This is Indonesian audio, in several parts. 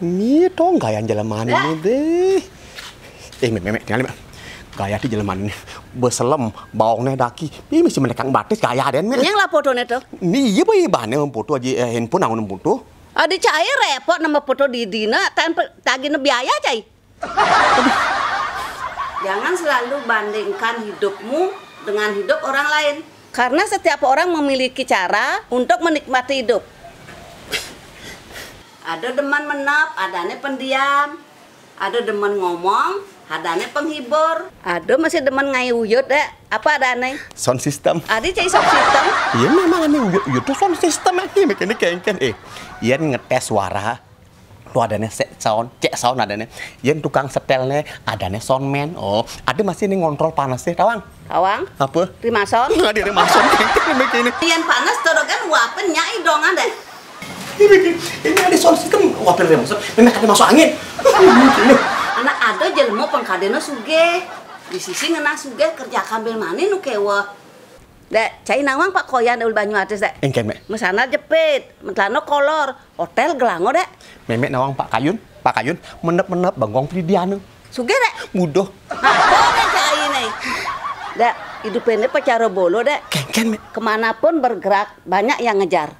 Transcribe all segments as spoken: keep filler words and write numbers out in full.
Ini dong gaya jeleman ini deh. Eh, memek, tinggal mek. Gaya di jeleman ini beselem, bawangnya daki. Ini mesti menekang batis gaya den. Yang lah fotonya tuh. Ini iya bayi bahannya foto aja handphone aku foto. Ada cai repot nama foto di dina tanpa tagih biaya cai. Jangan selalu bandingkan hidupmu dengan hidup orang lain. Karena setiap orang memiliki cara untuk menikmati hidup. Ada demen menap, adanya pendiam. Ada demen ngomong, adanya penghibur. Ada masih demen ngayuyut deh. Apa adanya? Sound system. Ada cai sound system. Iya memang ini uyut uyut tuh sound system ini ini kengken eh. Iya ngetes suara. Tuh adanya set sound, cek sound adanya. Iya tukang setelnya adanya soundman. Oh, ada masih ini ngontrol panasnya, tawang. Tawang? Apa? Rimason? Nggak ada rimason kengken begini. Yang panas tuh kan wapen nyai dong ada. Ini ini ada sound system wapen rimason. Memang ada masuk angin. Anak ada jelema pengkadena sugih. Di sisi ngena sugih kerja kambil mani nu kewa. Dek, cai nawang Pak Koyan ul Banyu atis dek. Engke mek. Mesana jepit, mentlano kolor, hotel gelango dek. Memek nawang Pak Kayun, Pak Kayun menep-menep bangkong pridianu. Sugih dek. Mudah. Apa dek cai nih? Dek, hidup ini pacara bolo dek. Kengken mek. Kemanapun bergerak banyak yang ngejar.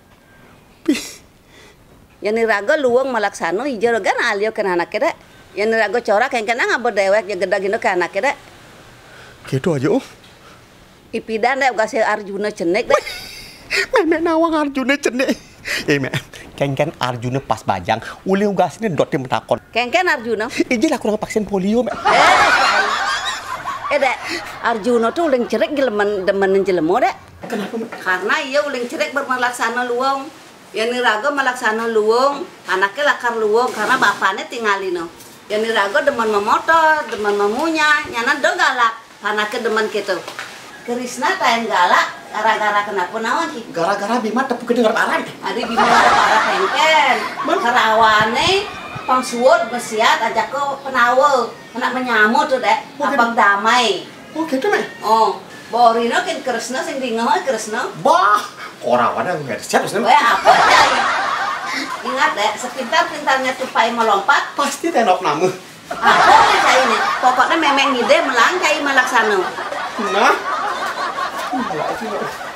Yang niraga luang malaksano hijau kan alio kan anaknya dek. Yang niraga corak kengken nggak berdewek yang gede gini kan anaknya dek. Gitu aja om. Ipidan dek kasih Arjuna cenek dek. Memek nawang Arjuna cenek. Eh mek, kengken Arjuna pas bajang, uli ugas ini dot tim takon. Kengken Arjuna. Iji lah kurang vaksin polio mek. Eh dek, Arjuna tuh uling cerek jelemen demen jelemo dek. Kenapa mek? Karena ia uling cerek bermelaksana luang. Yang niraga melaksana luang, anaknya lakar luang karena bapaknya tinggalin. Yang niraga demen memotor, demen memunya, nyana do galak, anaknya demen gitu. Krisna tayang galak, gara-gara kenapa nawan ki? Gara-gara Bima tepuk kedengar parah. Adi Bima ada parah kengken, karawane, pangsuwot besiat ajak ke penawa, anak menyamut tuh dek, abang damai. Oh gitu mek. Oh, Borino kan Krisna sing dingah Krisna. Bah, orang ada nggak ada siapa sih? Weh apa cai? Ingat dek, sepintar-pintarnya tupai melompat, Pasti tenok nama. apa nih cai nih? Pokoknya memang ide melang cai melaksana. Nah, malah itu.